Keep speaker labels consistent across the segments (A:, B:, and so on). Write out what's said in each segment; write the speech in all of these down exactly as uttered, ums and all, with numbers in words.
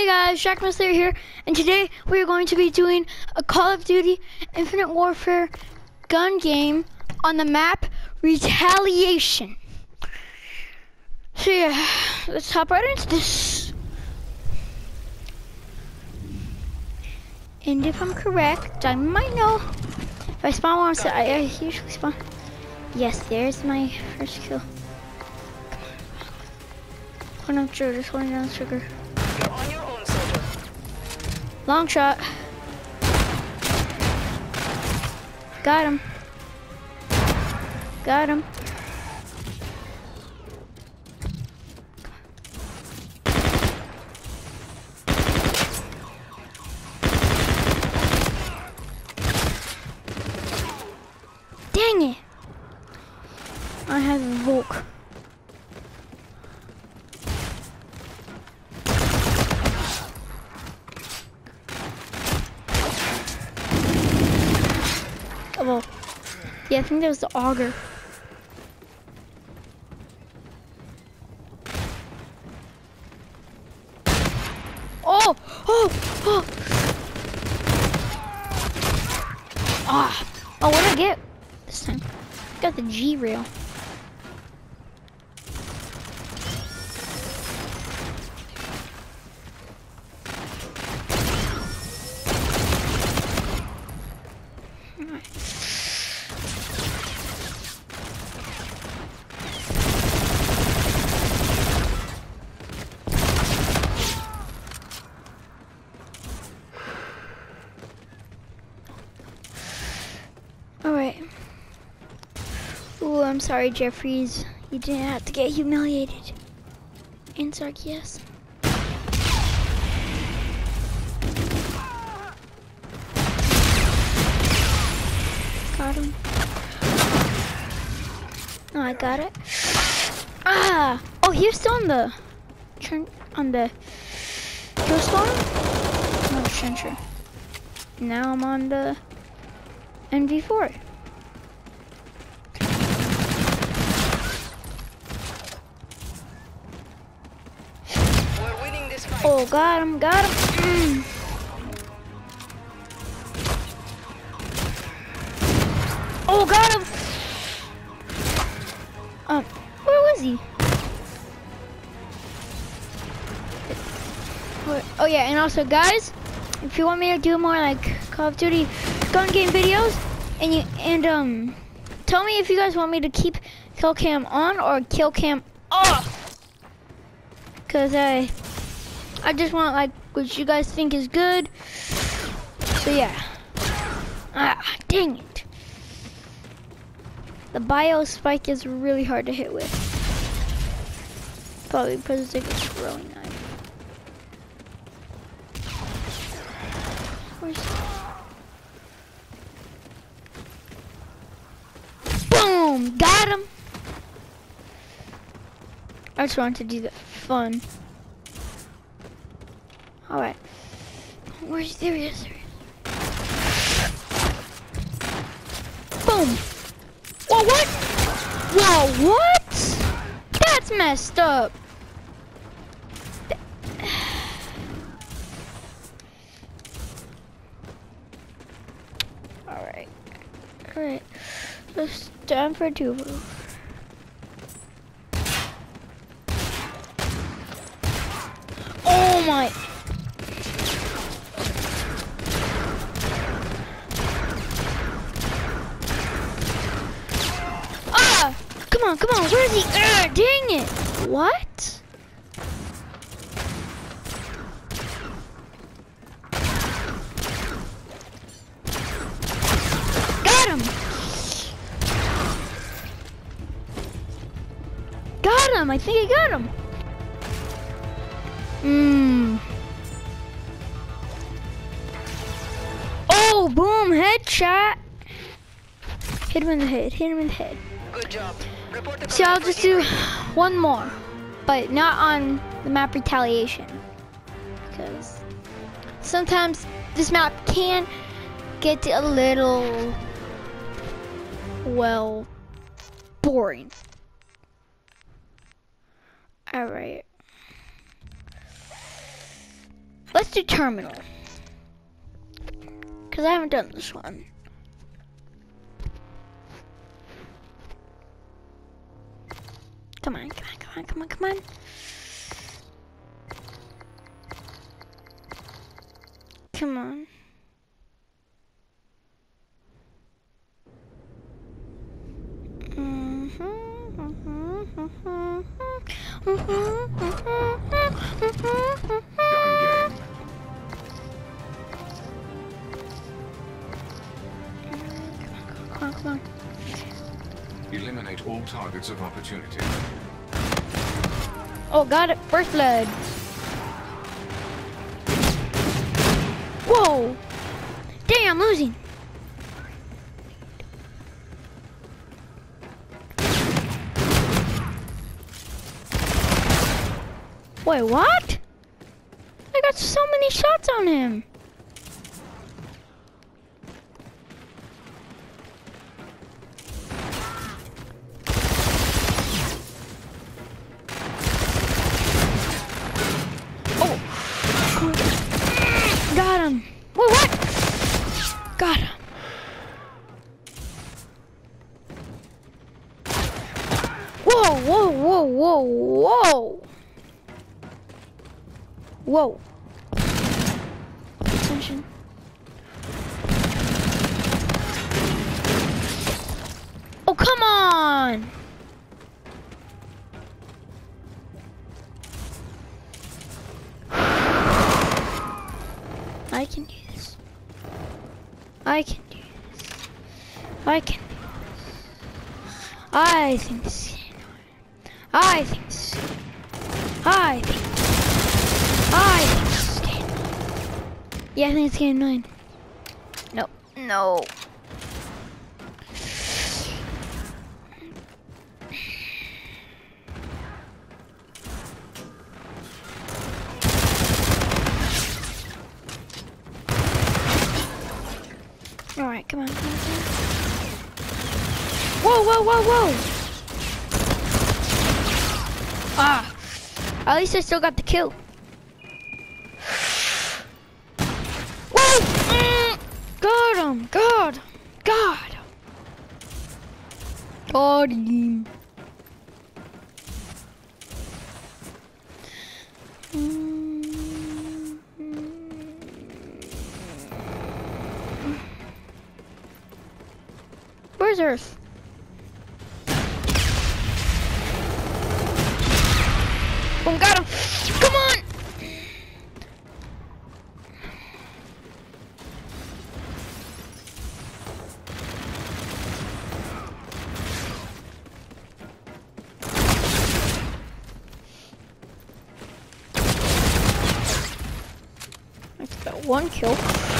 A: Hey guys, Jackmaster here, and today we are going to be doing a Call of Duty Infinite Warfare gun game on the map Retaliation. So yeah, let's hop right into this. And if I'm correct, I might know if I spawn one, so I, I usually spawn. Yes, there's my first kill. Hold on, trigger, just holding down the trigger.
B: You're on your own, soldier.
A: Long shot. Got him. Got him. Dang it. I have a Volk. Oh, yeah, I think that was the auger. Oh, oh, oh. Ah, oh, what did I get this time? I got the G rail. Alright. Ooh, I'm sorry, Jeffries. You didn't have to get humiliated. And Sarkias. Got him. Oh, I got it. Ah! Oh, he was still on the... on the... kill spawn? No, trencher. Now I'm on the... N V four.
B: We're winning this fight.
A: Oh, got him, got him. Mm. Oh, got him. Um, where was he? Oh yeah, and also guys, if you want me to do more like Call of Duty gun game videos, and you and um tell me if you guys want me to keep kill cam on or kill cam off, because I I just want like what you guys think is good. So yeah. Ah, dang it. The bio spike is really hard to hit with, probably because it's like a throwing knife. Where's Boom! Got him! I just wanted to do the fun. Alright. Where's there he is? There he is. Boom! Whoa, what? Whoa, what? That's messed up. Alright. Alright. Let's down for two. Oh my. Ah! Come on, come on. Where's he? Uh, dang it. What? Got him. Got him. I think I got him. Mmm. Oh, boom. Headshot. Hit him in the head. Hit him in the head.
B: Good job. Report the
A: So I'll
B: command
A: just
B: for
A: do
B: input.
A: one more, but not on the map Retaliation, because sometimes this map can get a little, well, boring. All right. Let's do terminal. Because I haven't done this one. Come on, come on, come on, come on, come on. Come on.
C: Gun game.
A: Come on, come on.
C: Eliminate all targets of opportunity.
A: Oh, got it. First blood. Whoa. Dang, I'm losing. Wait, what? I got so many shots on him. Oh, got him. Wait, what? Got him. Whoa, whoa, whoa, whoa, whoa. Whoa. Attention. Oh, come on. I can do this. I can do this. I can do this. I think this is annoying. I think this is I think I think this is getting annoying. Yeah, I think it's getting annoying. No, no. All right, come on, come on, come on. Whoa, whoa, whoa, whoa! Ah, at least I still got the kill. Whoa! Mm, got him! Got him! Got him! Got him! Mm, Where's Earth? Boom, got him! Come on! I got one kill.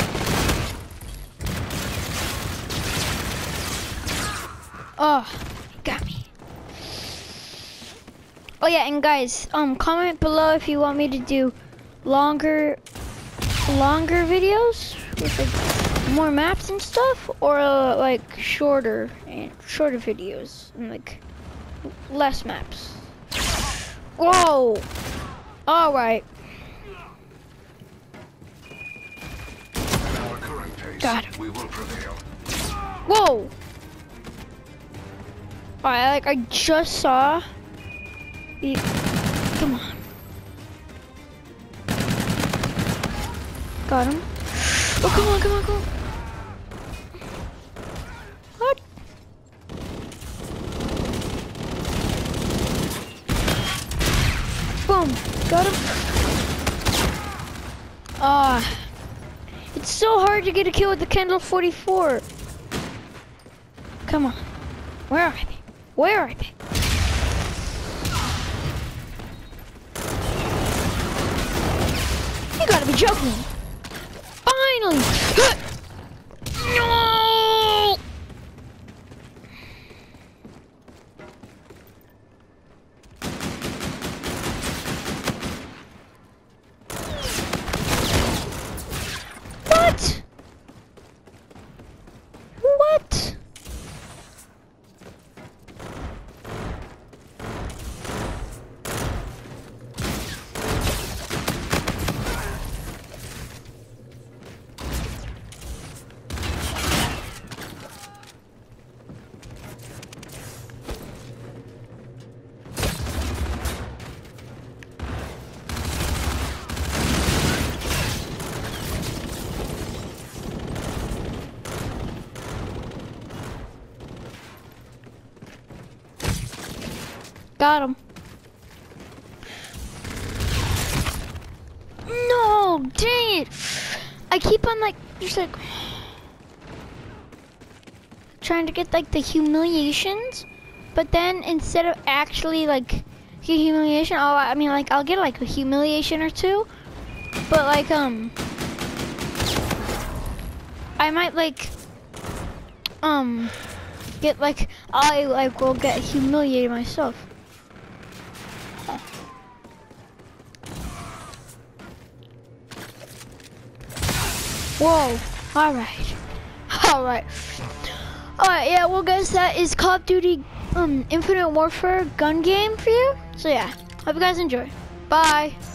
A: Oh, got me. Oh yeah, and guys, um, comment below if you want me to do longer, longer videos with like more maps and stuff, or uh, like shorter and shorter videos and like less maps. Whoa! All right.
C: At our current pace,
A: Got him.
C: we will prevail.
A: Whoa! Alright, like I just saw. The, come on. Got him. Oh, come on, come on, come on. What? Boom. Got him. Ah. It's so hard to get a kill with the Kendall forty-four. Come on. Where are they? Where are they? You gotta be joking. Finally! No! What? What? Got him. No, dang it. I keep on like, just like, trying to get like the humiliations, but then instead of actually like get humiliation, oh, I mean like I'll get like a humiliation or two, but like um, I might like um get like I like will get humiliated myself. Whoa! All right, all right. Alright, yeah, well guys, that is Call of Duty um, Infinite Warfare gun game for you. So yeah, hope you guys enjoy. Bye.